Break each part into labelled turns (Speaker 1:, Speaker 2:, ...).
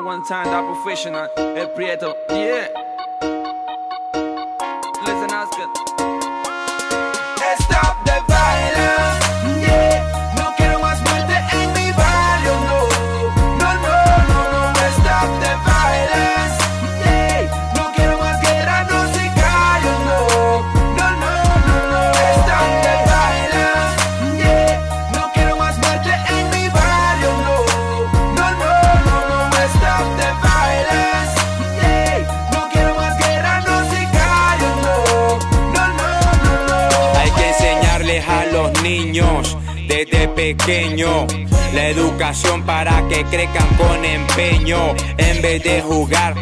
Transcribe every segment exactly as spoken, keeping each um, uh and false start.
Speaker 1: one time, that professional, El Prieto, yeah. Listen, ask it. Stop the violence, yeah. No quiero más muerte en mi barrio, no. No, no, no, no, stop the violence, yeah. No quiero más guerra, no sicarios, no. No, no, no, no, stop the violence, yeah. No quiero más muerte en mi barrio, no. No, no, no, no, stop the violence, yeah. No quiero más guerra, no sicarios, no. No, no, no, no.
Speaker 2: Hay que enseñarles a los niños desde pequeño la educación para que crezcan con empeño. En vez de jugar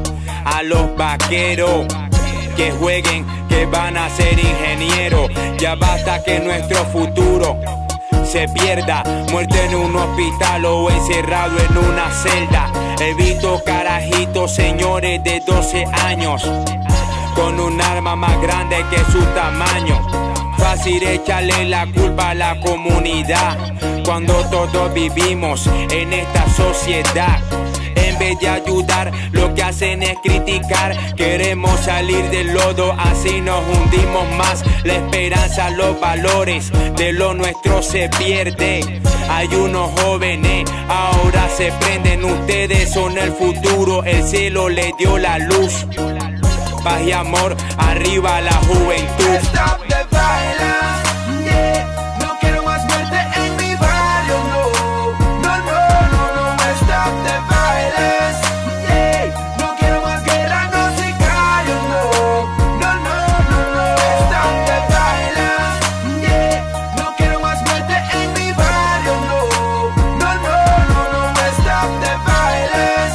Speaker 2: a los vaqueros, que jueguen, que van a ser ingenieros. Ya basta que nuestro futuro se pierda, muerto en un hospital o encerrado en una celda. He visto carajitos, señores de doce años, con un arma más grande que su tamaño. Fácil echarle la culpa a la comunidad, cuando todos vivimos en esta sociedad. En vez de ayudar, lo que hacen es criticar. Queremos salir del lodo, así nos hundimos más. La esperanza, los valores de lo nuestro se pierde. Hay unos jóvenes, ahora se prenden. Ustedes son el futuro, el cielo les dio la luz. Paz y amor, arriba la juventud.
Speaker 1: Stop the violence, yeah. No quiero más muerte en mi barrio, no. No, no, no, no, stop the violence, yeah. No quiero más guerra, no sicarios, no. No, no, no, no, stop the violence, yeah. No quiero más muerte en mi barrio, no. No, no, no, no, stop the violence,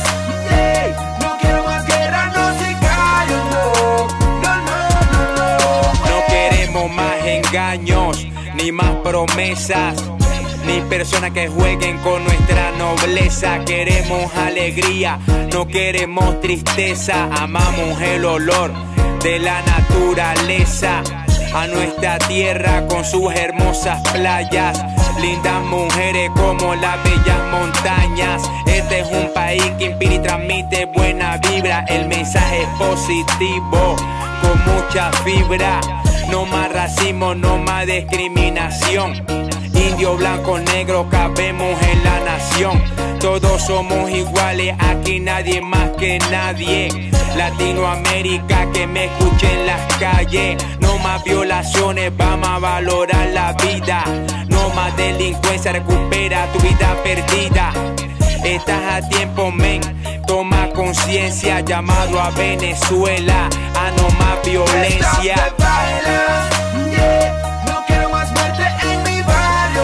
Speaker 1: yeah. No quiero más guerra, no sicarios, no. No, no, no, no.
Speaker 2: No queremos más engaños, ni más promesas, ni personas que jueguen con nuestra nobleza. Queremos alegría, no queremos tristeza. Amamos el olor de la naturaleza, a nuestra tierra con sus hermosas playas, lindas mujeres como las bellas montañas. Este es un país que inspira y transmite buena vibra. El mensaje es positivo, con mucha fibra. No más racismo, no más discriminación. Indio, blanco, negro, cabemos en la nación. Todos somos iguales, aquí nadie más que nadie. Latinoamérica, que me escuche en las calles. No más violaciones, vamos a valorar la vida. No más delincuencia, recupera tu vida perdida. Estás a tiempo, men, toma conciencia. Llamado a Venezuela a no más violencia.
Speaker 1: Stop the violence, yeah. No quiero más muerte en mi barrio,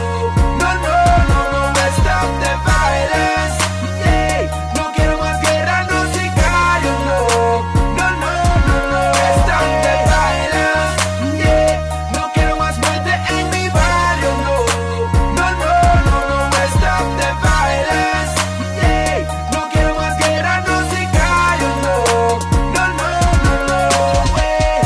Speaker 1: no. No, no, no, no, stop the violence, yeah. No quiero más guerra, no sicarios, no. No, no, no, no, stop the violence, yeah. No quiero más muerte en mi barrio, no. No, no, no, no, stop the violence, yeah. No quiero más guerra, no sicarios, no. No, no, no, no, wey.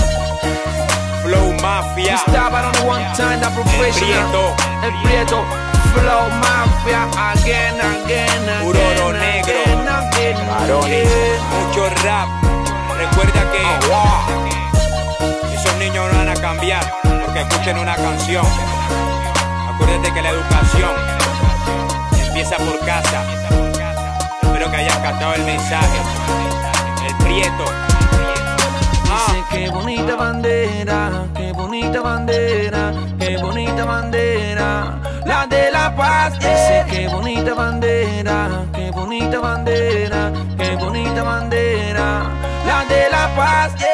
Speaker 2: Flow Mafia,
Speaker 1: Stop, I don't know one time, that professional.
Speaker 2: Prieto.
Speaker 1: El Prieto, Flow Mafia, again, again, again.
Speaker 2: Puro oro negro.
Speaker 1: Again, again,
Speaker 2: Varones,
Speaker 1: again.
Speaker 2: mucho rap. Recuerda que
Speaker 1: Oh,
Speaker 2: esos niños no van a cambiar porque escuchen una canción. Acuérdate que la educación empieza por casa. Espero que hayas captado el mensaje. El Prieto. Ah.
Speaker 1: dice qué bonita bandera, qué bonita bandera, qué bonita bandera, la de la paz. Dice qué bonita bandera, qué bonita bandera, qué bonita bandera, la de la paz.